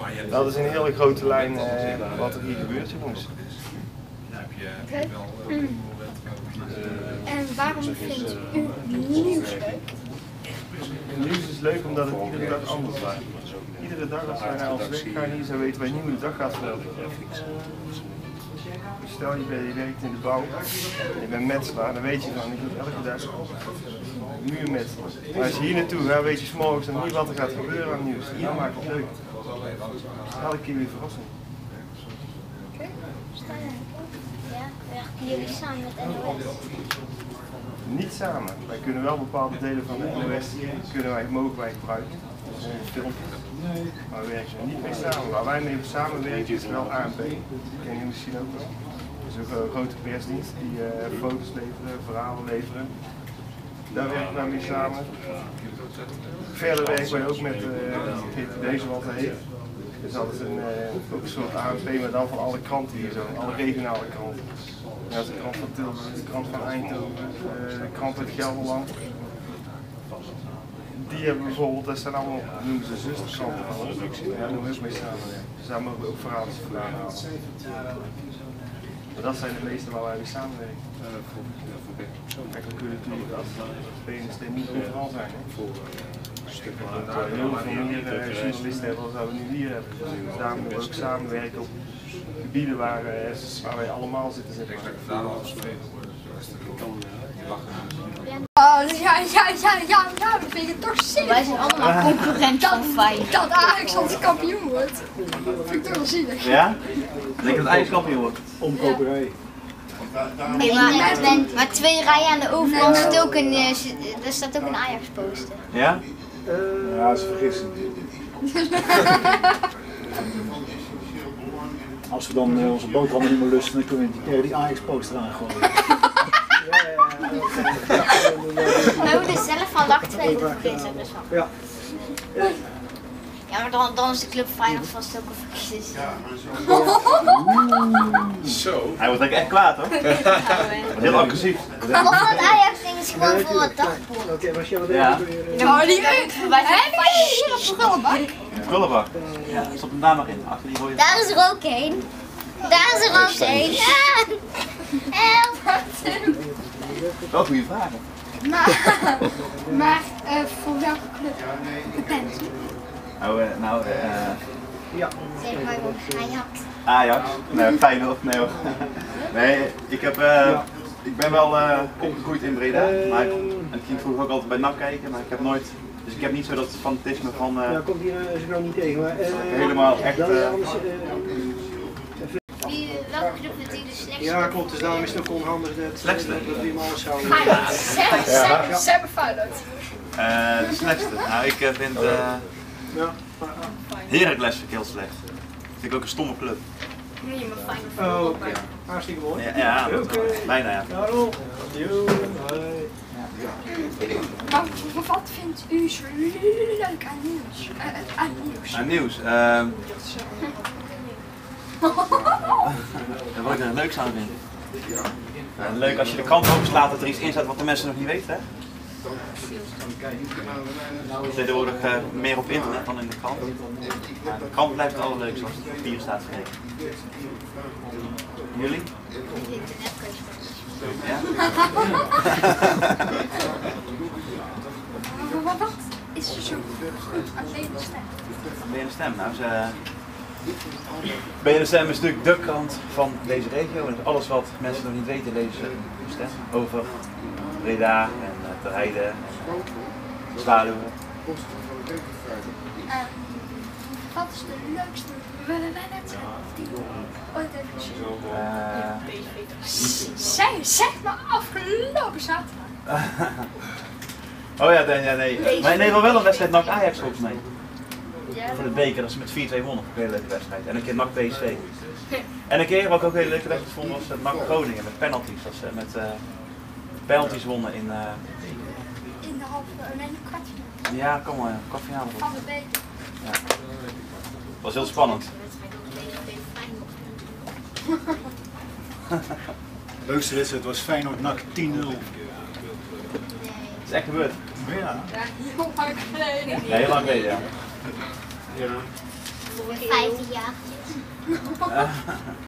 Dat is een hele grote lijn wat er hier gebeurt, jongens. Okay. En waarom vindt u nieuws leuk? Nieuws is leuk omdat het iedere dag anders is. Iedere dag als wij naar ons werk gaan hier, zo weten wij niet hoe de dag gaat verlopen. Stel je werkt in de bouw, je bent metselaar, dan weet je van, ik doe elke dag muurmetselen. Maar als je hier naartoe gaat, weet je 's morgens nog niet wat er gaat gebeuren aan nieuws. Hier maakt het leuk. Elke keer weer verrassing. Oké, ja, werken jullie samen met NOS? Niet samen. Wij kunnen wel bepaalde delen van de NOS mogen wij gebruiken. Filmpjes. Maar we werken er niet mee samen. Waar wij mee samenwerken is wel ANP. Die ken je misschien ook wel. Dat is ook een grote persdienst die foto's leveren, verhalen leveren. Daar werken wij mee samen. Verder werken wij ook met deze wat hij heet. Dus dat is ook een soort ANP, maar dan van alle kranten hier zo, alle regionale kranten. Ja, dat is de krant van Tilburg, de krant van Eindhoven, de krant uit Gelderland. Die hebben bijvoorbeeld, dat zijn allemaal, noemen ze zusterkranten van ons. Ja, daar doen we ook mee samenwerken. Dus daar mogen we ook verhalen vandaan halen. Maar dat zijn de meeste waar wij mee samenwerken. Kijk, we kunnen natuurlijk als PNST niet overal zijn. Heel veel meer journalisten hebben dan we nu hier hebben. Dus daar moeten we ook samenwerken op gebieden waar wij allemaal zitten. Ja, dat vind ik toch zielig. Wij zijn allemaal concurrenten van Feyenoord. Dat Ajax als kampioen wordt. Dat vind ik toch wel zielig. Ja? Ik denk dat Ajax kampioen wordt. Omkoperij. Nee, maar 2 rijen aan de overkant staat ook daar staat ook een Ajax poster. Ja? Ja, dat is vergissing. Als we dan onze boterhammen niet meer lusten, dan kunnen we die Ajax poster aangooien. Wij moeten zelf van lach 2 vergissen, dus van. Ja. Ja, maar dan is de club Feyenoord vast ook een vergissing. Zo. Hij wordt echt kwaad hoor. Heel agressief. Of dat Ajax ding is gewoon voor het dagboek. Oké, maar als jij wat Ja. Wij zijn Feyenoord. Kullenbak. Ja, stop hem daar maar in. Achter die rode. Daar is er ook één. Daar is er ook één. Wel goede vragen. Maar voor welke club bent u? Ja. Zeg maar gewoon Ajax. Ajax. Nee, Feyenoord. Nee hoor. Nee, ik ben wel opgegroeid in Breda. Maar ik ging vroeger ook altijd bij NAC kijken, maar ik heb nooit. Dus ik heb niet zo dat fanatisme van. Ja, komt hier is nou niet tegen, maar. Helemaal echt. Welke club vindt u de slechtste? Ja, klopt, dus daarom is het ook onhandig dat we hem alles zouden. Sam Feyenoord. De slechtste. Nou, ik vind Heracles vind ik heel slecht. Vind ik ook een stomme club. Nee, maar Feyenoord. Oh, oké. Hartstikke mooi. Ja, bijna ja. Daarom. Maar wat vindt u zo leuk aan nieuws? Aan nieuws? Wat ik er leuks aan vind. Leuk als je de krant openslaat dat er iets in staat wat de mensen nog niet weten. Hè? Tegenwoordig meer op internet dan in de krant. Maar de krant blijft het allerleukste als het op papier staat geschreven. Jullie? Ja? Wat is er zo goed aan BNStem? BNStem, nou BNStem is natuurlijk de krant van deze regio. En alles wat mensen nog niet weten lezen ze in de stem. Over Breda en Ter Heide en Zwaluwen. Wat is de leukste wedstrijd die je ooit hebt gezien? Zeg maar afgelopen zaterdag. Oh ja, nee. Maar nee, wel een wedstrijd NAC Ajax volgens mij. Voor de beker, dat ze met 4-2 wonnen. Een hele leuke wedstrijd. En een keer NAC PSV. En een keer wat ik ook een hele leuke wedstrijd vond was NAC Groningen met penalties. Dat ze met penalties wonnen in... In de kwartfinale. Ja, kom maar, kwartfinale. Van de beker. Ja. Dat was heel spannend. De leukste wedstrijd was Feyenoord NAC 10-0. Het is echt gebeurd. Ja. Ja, heel lang geleden. Ja, heel lang geleden, ja. Ja. 50 jaar.